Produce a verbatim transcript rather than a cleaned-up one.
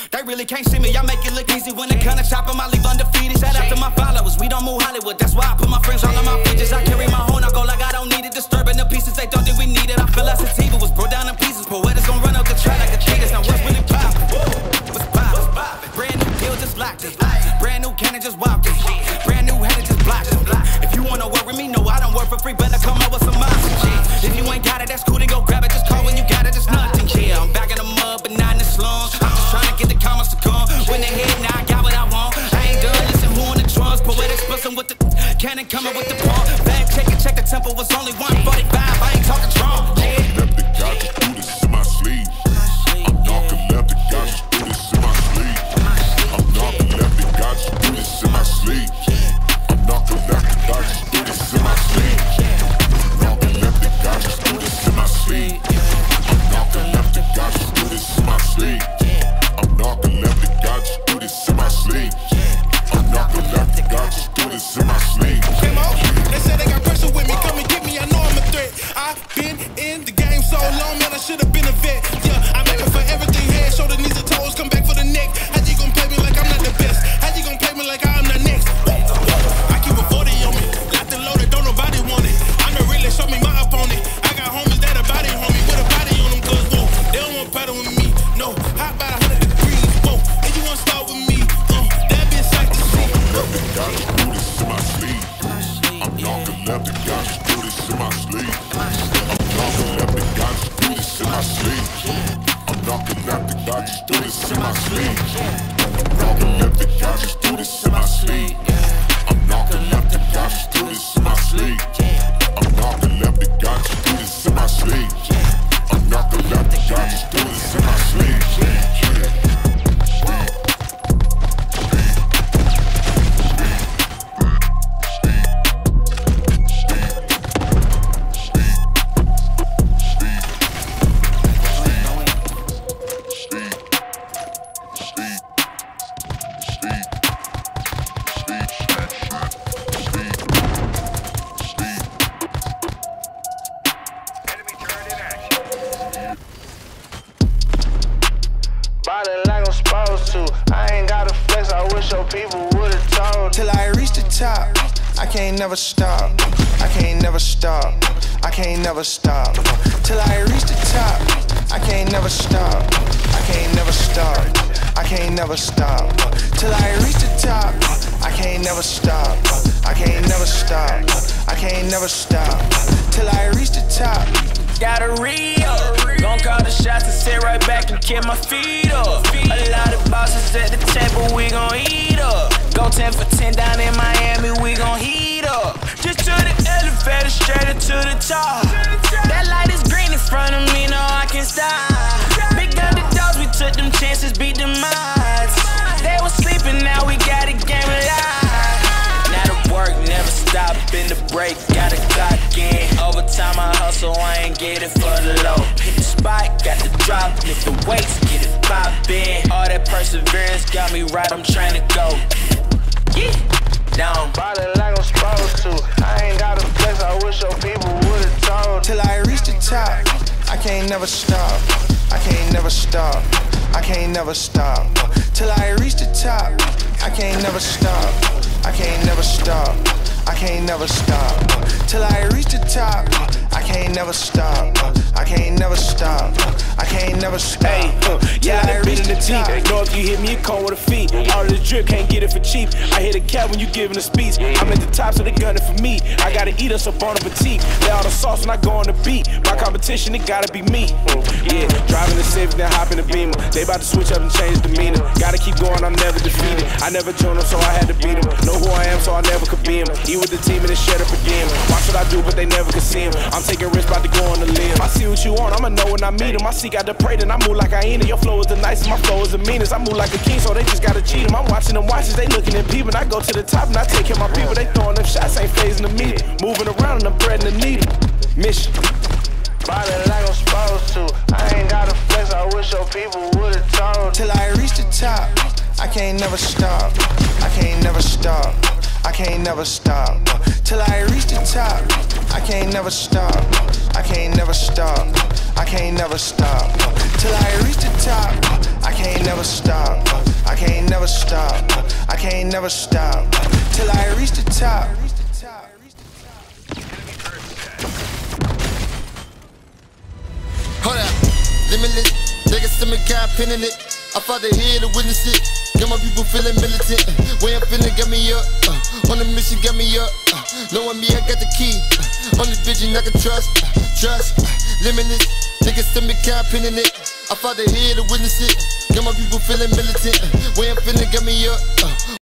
They really can't see me, I make it look easy. When it comes to chopping, I leave undefeated. Shout out to my followers, we don't move Hollywood. That's why I put my friends all on my pages. I carry my own, I go like I don't need it. Disturbing the pieces, they thought that we needed. I feel like sativa was brought down in pieces. Poetics gon' run up the track like a cheetahs. Now what's really poppin'? What's poppin'? Brand new deal, just locked it. Brand new cannon, just walked it. Brand new header, just blocked it. If you wanna work with me, no, I don't work for free. Better come up with some options. If you ain't got it, that's cool, then go grab it. Just call when you got it, just nothing. Yeah, I'm back in the mud, but not in the slums. I'm just trying to get the comments to come. When they hit, now I got what I want. I ain't done, listen, who on the drums? Poetics bustin' with the cannon coming with the pump. Bag check it, check the tempo was only one forty-five. I ain't talking Trump. Yeah. Narcoleptic, got just do this in my sleeve. I'm narcoleptic, got just do this in my sleeve. I'm narcoleptic, got just do this in my sleeve. I'm narcoleptic, got just do this in my sleeve. Narcoleptic, got just do this in my sleeve. I'm narcoleptic, got just do this in my sleeve. I'm narcoleptic, got just do this in my sleeve. I'm narcoleptic, got just do this in my sleeve. Came out, they said they got pressure with me, come and get me, I know I'm a threat. I've been in the game so long, man, I should've been a vet. Yeah, I'm aiming for everything, head, shoulder, knees and toes, come back for the neck. How you gon' play me like I'm not the best? How you gon' play me like I'm not next? I keep a forty on me, locked and loaded, don't nobody want it. I'm the realest, show me my opponent. I got homies that a body homie, with a body on them, cause whoa, they don't want battle with me, no. Hot by a hundred degrees, whoa, and you wanna start with me, uh, that bitch like to see. Narcoleptic, got just do this in my sleeve. I'm narcoleptic, got just do this in my sleeve. I'm narcoleptic, got just do this in my sleeve. I'm narcoleptic, got just do this in my sleeve. Narcoleptic, got just do this in my sleeve. I'm narcoleptic, got just do this in my sleeve. I'm narcoleptic, got just do this in my sleeve. I'm narcoleptic, got just do this in my sleeve. Like I'm supposed to. I ain't gotta flex, I wish your people would've told. Till I reach the top, I can't never stop. I can't never stop. I can't never stop. Till I reach the top, I can't never stop. I can't never stop. I can't never stop. Till I reach the top, I can't never stop. I can't never stop. I can't never stop. Till I reach the top. Gotta re-up, gon' call the shots and sit right back and kick my feet up. A lot of bosses at the table, we gon' eat up. Go ten for ten down in Miami, we gon' heat up. Just to the elevator, straight up to the top. That light is green in front of me, no I can't stop. Big underdogs, we took them chances, beat them odds. They was sleeping, now we got a game alive. Now the work never stop, in the break, gotta clock in. Overtime I hustle, I ain't get it for the low. Hit the spot, got the drop, lift the weights, get it poppin'. All that perseverance got me right, I'm trying to go. Yeah, down. Ballin' like I'm supposed to. I ain't gotta flex, I wish your people would've told. Till I reach the top, I can't never stop. I can't never stop. I can't never stop. Till I reach the top, I can't never stop. I can't never stop. I can't never stop. Till I reach the top, I can't never stop. I can't never stop. I can't never stop. Hey, uh, yeah, I done been in the deep. Know if you hit me, it come with a fee. All of the drip, can't get it for cheap. I hit a cap when you giving a speech. I'm at the top, so they gunning for me. I gotta eat us up on a petite. They all the sauce when I go on the beat. My competition, it gotta be me. Yeah, driving the Civic, then hopping the Beamer. They about to switch up and change demeanor. Gotta keep going, I'm never defeated. I never joined them, so I had to beat them. Know who I am, so I never could be him. Eat with the team and then shut up again. Watch what I do, but they never could see him. I'm taking risks, about to go on the limb. I see what you want, I'ma know when I meet him. I seek out the prey, then I move like I ain't. Your flow is the nicest, my flow is the meanest. I move like a king, so they just gotta cheat him. I'm watching them watches, they looking and peeping. I go to the top and I take care of my people. They throwing them shots, ain't phasing the meter. Moving around and I'm threading the needle. Mission. Ballin' like I'm supposed to. I ain't gotta flex, I wish your people would've told. Till I reach the top, I can't never stop. I can't never stop. I can't never stop. Till I reach the top, I can't never stop. I can't never stop. I can't never stop. Till I reach the top, I can't can't never stop. I can't never stop. I can't never stop till I reach the top. Hold up, limitless. Take a stomach, got a pin in it. I fought the head to witness it. Got my people feeling militant. Way I'm feeling, got me up. Uh, on the mission, got me up. Uh, knowing me, I got the key. Uh, on this vision, I can trust. Uh, trust. Uh, limitless. Take a stomach, got a pin in it. I fought the head to witness it. Got my people feeling militant. Way I'm feeling, got me up. Uh,